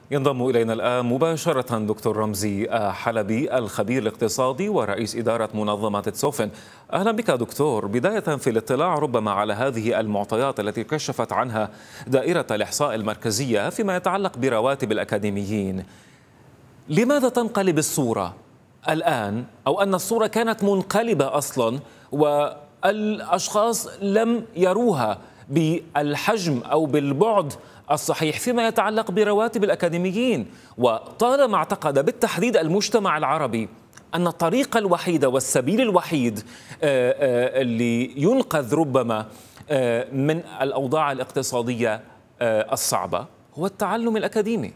ينضم إلينا الآن مباشرة دكتور رمزي حلبي، الخبير الاقتصادي ورئيس إدارة منظمة تسوفن. أهلا بك دكتور. بداية في الاطلاع ربما على هذه المعطيات التي كشفت عنها دائرة الإحصاء المركزية فيما يتعلق برواتب الأكاديميين، لماذا تنقلب الصورة الآن، أو أن الصورة كانت منقلبة أصلا والأشخاص لم يروها بالحجم أو بالبعد الصحيح فيما يتعلق برواتب الأكاديميين؟ وطالما اعتقد بالتحديد المجتمع العربي أن الطريقة الوحيدة والسبيل الوحيد اللي ينقذ ربما من الأوضاع الاقتصادية الصعبة هو التعلم الأكاديمي.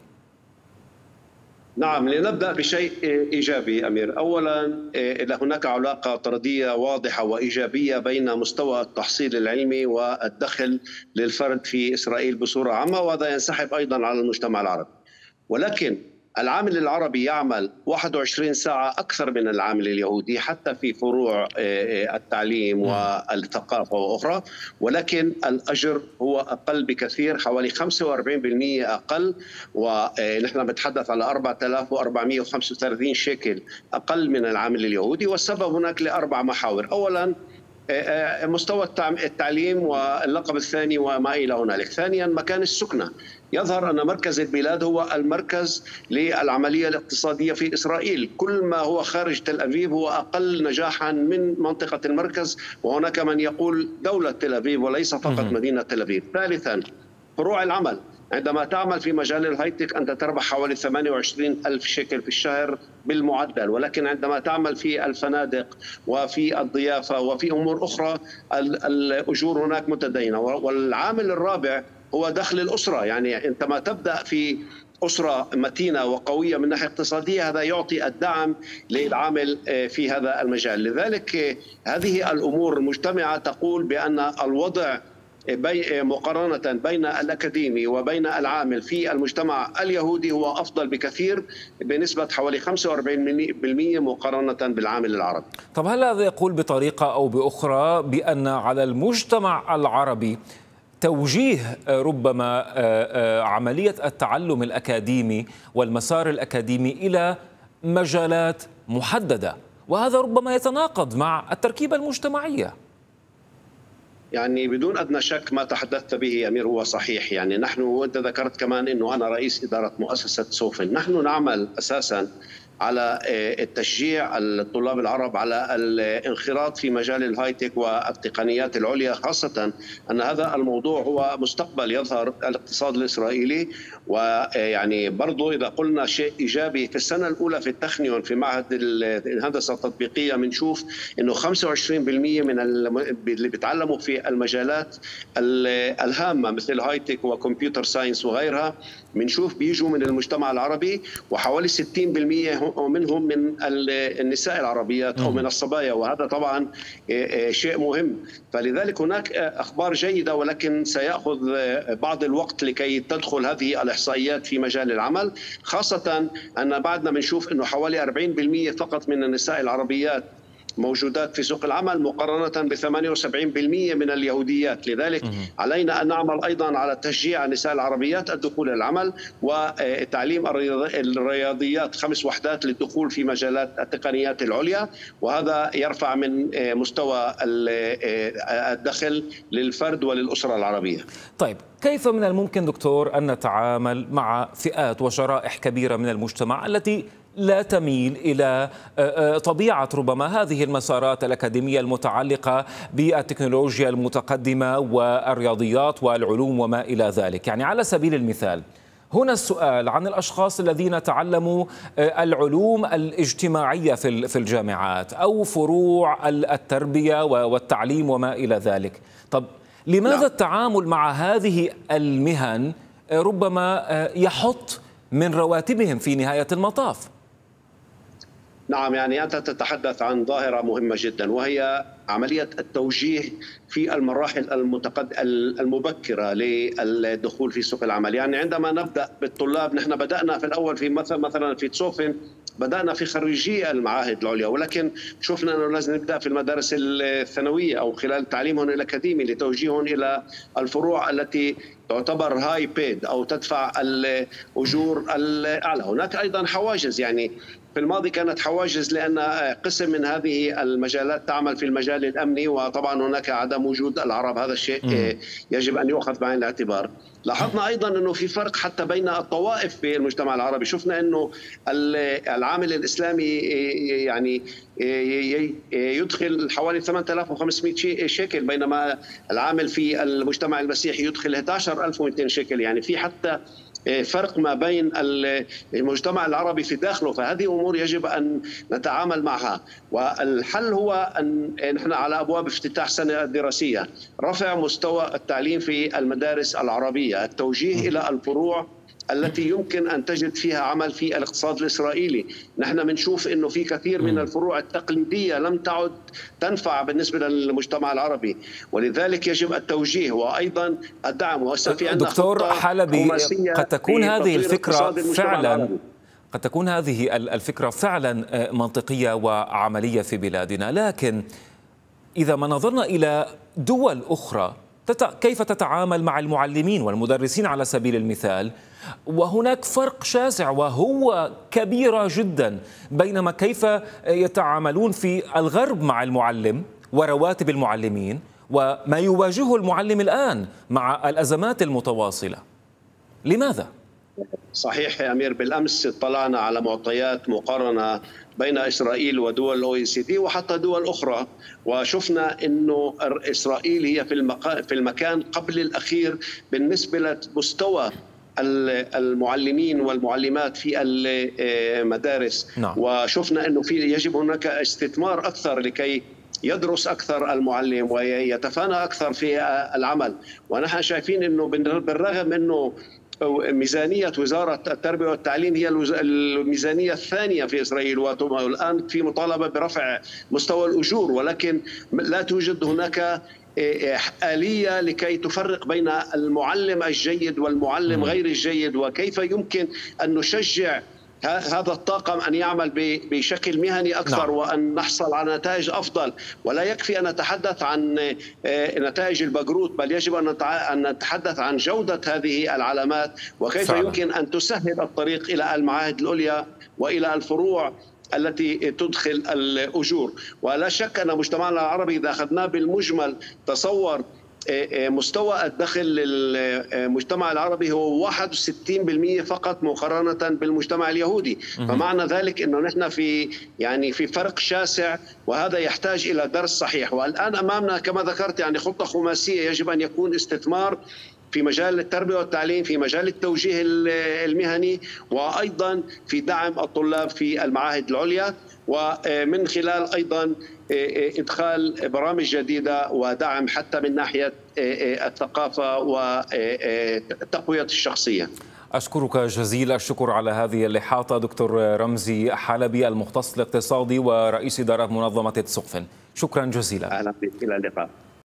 نعم، لنبدأ بشيء إيجابي أمير. أولا، هناك علاقة طردية واضحة وإيجابية بين مستوى التحصيل العلمي والدخل للفرد في إسرائيل بصورة عامة، وهذا ينسحب أيضا على المجتمع العربي. ولكن العامل العربي يعمل 21 ساعة أكثر من العامل اليهودي حتى في فروع التعليم والثقافة وأخرى، ولكن الأجر هو أقل بكثير، حوالي 45% أقل، ونحن بنتحدث على 4435 شيكل أقل من العامل اليهودي. والسبب هناك لأربع محاور. أولا، مستوى التعليم، واللقب الثاني وما إلى هنالك. ثانيا، مكان السكنة. يظهر أن مركز البلاد هو المركز للعملية الاقتصادية في إسرائيل، كل ما هو خارج تل أبيب هو أقل نجاحا من منطقة المركز، وهناك من يقول دولة تل أبيب وليس فقط مدينة تل أبيب. ثالثا، فروع العمل. عندما تعمل في مجال الهايتك أنت تربح حوالي 28 ألف شيكل في الشهر بالمعدل، ولكن عندما تعمل في الفنادق وفي الضيافة وفي أمور أخرى الأجور هناك متدينة. والعامل الرابع هو دخل الأسرة. يعني عندما تبدأ في أسرة متينة وقوية من ناحية اقتصادية، هذا يعطي الدعم للعامل في هذا المجال. لذلك هذه الأمور المجتمعة تقول بأن الوضع مقارنة بين الأكاديمي وبين العامل في المجتمع اليهودي هو أفضل بكثير بنسبة حوالي 45% مقارنة بالعامل العربي. طب هل هذا يقول بطريقة أو بأخرى بأن على المجتمع العربي توجيه ربما عملية التعلم الأكاديمي والمسار الأكاديمي إلى مجالات محددة، وهذا ربما يتناقض مع التركيبة المجتمعية؟ يعني بدون أدنى شك ما تحدثت به أمير هو صحيح. يعني نحن، وأنت ذكرت كمان أنه أنا رئيس إدارة مؤسسة تسوفن، نحن نعمل أساساً على التشجيع الطلاب العرب على الانخراط في مجال الهايتك والتقنيات العليا، خاصة أن هذا الموضوع هو مستقبل يظهر الاقتصاد الإسرائيلي. ويعني برضو إذا قلنا شيء إيجابي، في السنة الأولى في التخنيون في معهد الهندسة التطبيقية بنشوف أنه 25% من اللي بيتعلموا في المجالات الهامة مثل الهايتك وكمبيوتر ساينس وغيرها بنشوف بيجوا من المجتمع العربي، وحوالي 60% منهم من النساء العربيات أو من الصبايا، وهذا طبعا شيء مهم. فلذلك هناك أخبار جيدة، ولكن سيأخذ بعض الوقت لكي تدخل هذه الإحصائيات في مجال العمل، خاصة أن بعدنا بنشوف أنه حوالي 40% فقط من النساء العربيات موجودات في سوق العمل مقارنة ب 78% من اليهوديات. لذلك علينا أن نعمل أيضا على تشجيع النساء العربيات الدخول العمل، وتعليم الرياضيات 5 وحدات للدخول في مجالات التقنيات العليا، وهذا يرفع من مستوى الدخل للفرد وللأسرة العربية. طيب، كيف من الممكن دكتور أن نتعامل مع فئات وشرائح كبيرة من المجتمع التي لا تميل إلى طبيعة ربما هذه المسارات الأكاديمية المتعلقة بالتكنولوجيا المتقدمة والرياضيات والعلوم وما إلى ذلك؟ يعني على سبيل المثال، هنا السؤال عن الأشخاص الذين تعلموا العلوم الاجتماعية في الجامعات أو فروع التربية والتعليم وما إلى ذلك. طب لماذا التعامل مع هذه المهن ربما يحط من رواتبهم في نهاية المطاف؟ نعم، يعني أنت تتحدث عن ظاهرة مهمة جدا، وهي عملية التوجيه في المراحل المبكرة للدخول في سوق العمل. يعني عندما نبدأ بالطلاب، نحن بدأنا في الأول في مثلا في تسوفن بدأنا في خريجي المعاهد العليا، ولكن شفنا أنه لازم نبدأ في المدارس الثانوية أو خلال تعليمهم الأكاديمي لتوجيههم إلى الفروع التي تعتبر هاي بيد أو تدفع الأجور الأعلى. هناك أيضا حواجز، يعني في الماضي كانت حواجز لأن قسم من هذه المجالات تعمل في المجال الأمني، وطبعا هناك عدم وجود العرب، هذا الشيء يجب أن يؤخذ بعين الاعتبار. لاحظنا أيضا أنه في فرق حتى بين الطوائف في المجتمع العربي. شفنا أنه العامل الإسلامي يعني يدخل حوالي 8500 شيكل، بينما العامل في المجتمع المسيحي يدخل 11200 شيكل. يعني في حتى فرق ما بين المجتمع العربي في داخله. فهذه أمور يجب أن نتعامل معها، والحل هو أن نحن على أبواب افتتاح سنة دراسية، رفع مستوى التعليم في المدارس العربية، التوجيه إلى الفروع التي يمكن أن تجد فيها عمل في الاقتصاد الإسرائيلي. نحن بنشوف أنه في كثير من الفروع التقليدية لم تعد تنفع بالنسبة للمجتمع العربي، ولذلك يجب التوجيه وأيضا الدعم. وفي عندنا دكتور حلبي، قد تكون هذه الفكرة فعلا منطقية وعملية في بلادنا، لكن إذا ما نظرنا إلى دول أخرى كيف تتعامل مع المعلمين والمدرسين على سبيل المثال، وهناك فرق شاسع وهو كبير جدا بينما كيف يتعاملون في الغرب مع المعلم ورواتب المعلمين وما يواجهه المعلم الآن مع الأزمات المتواصلة. لماذا؟ صحيح يا أمير، بالأمس اطلعنا على معطيات مقارنة بين إسرائيل ودول OECD وحتى دول أخرى، وشفنا أنه إسرائيل هي في المكان قبل الأخير بالنسبة لمستوى المعلمين والمعلمات في المدارس. نعم. وشفنا أنه يجب هناك استثمار أكثر لكي يدرس أكثر المعلم ويتفانى أكثر في العمل. ونحن شايفين أنه بالرغم أنه ميزانية وزارة التربية والتعليم هي الميزانية الثانية في إسرائيل، والآن في مطالبة برفع مستوى الأجور، ولكن لا توجد هناك آلية لكي تفرق بين المعلم الجيد والمعلم غير الجيد، وكيف يمكن أن نشجع هذا الطاقم أن يعمل بشكل مهني أكثر. نعم. وأن نحصل على نتائج أفضل. ولا يكفي أن نتحدث عن نتائج البقروت، بل يجب أن نتحدث عن جودة هذه العلامات وكيف فعلا يمكن أن تسهل الطريق إلى المعاهد العليا وإلى الفروع التي تدخل الأجور. ولا شك أن مجتمعنا العربي إذا أخذناه بالمجمل تصور مستوى الدخل للمجتمع العربي هو 61% فقط مقارنة بالمجتمع اليهودي. فمعنى ذلك أنه نحن في فرق شاسع، وهذا يحتاج إلى درس صحيح. والآن أمامنا كما ذكرت يعني خطة خماسية، يجب أن يكون استثمار في مجال التربية والتعليم، في مجال التوجيه المهني، وأيضا في دعم الطلاب في المعاهد العليا، ومن خلال أيضا إدخال برامج جديدة ودعم حتى من ناحية الثقافة وتقوية الشخصية. أشكرك جزيل الشكر على هذه الإحاطة دكتور رمزي حلبي، المختص الاقتصادي ورئيس إدارة منظمة تسقفن. شكرا جزيلا. أهلا بك، إلى اللقاء.